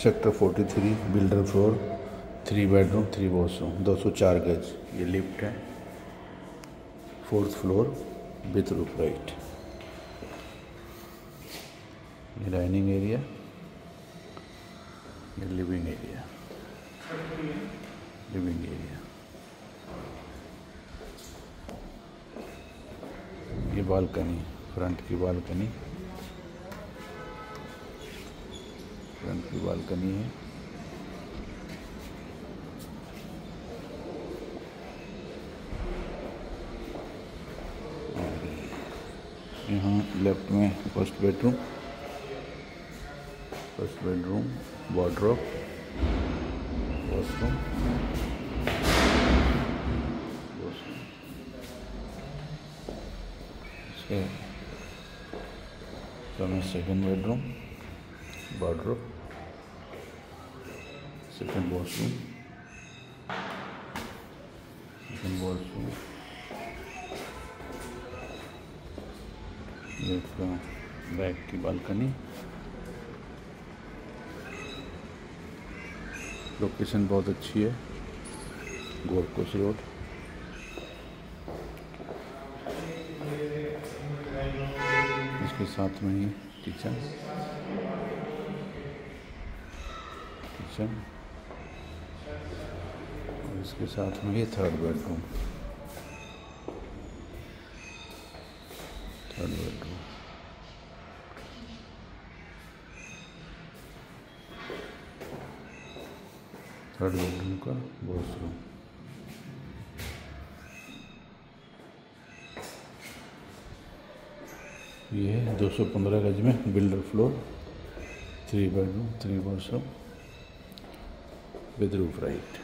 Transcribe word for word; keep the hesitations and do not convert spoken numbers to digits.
Sector forty three builder floor, three bedroom three washroom, दो सौ चार गज। ये लिफ्ट है, fourth floor with roof right. ये डाइनिंग एरिया, ये लिविंग एरिया, लिविंग एरिया। ये बालकनी, फ्रंट की बालकनी, फ्रंट की बालकनी है। यहाँ लेफ्ट में first bedroom, first bedroom, wardrobe, washroom, washroom. इसके सामने second bedroom, wardrobe, second washroom, second washroom. ये इसका बैक की बालकनी। लोकेशन बहुत अच्छी है, गोल्ड कोस्ट रोड। इसके साथ में ही किचन, किचन और इसके साथ में ही third bedroom, third bedroom. Third bedroom का वॉशरूम। ये है दो सौ पंद्रह गज में builder floor, three bedroom three washroom with roof right.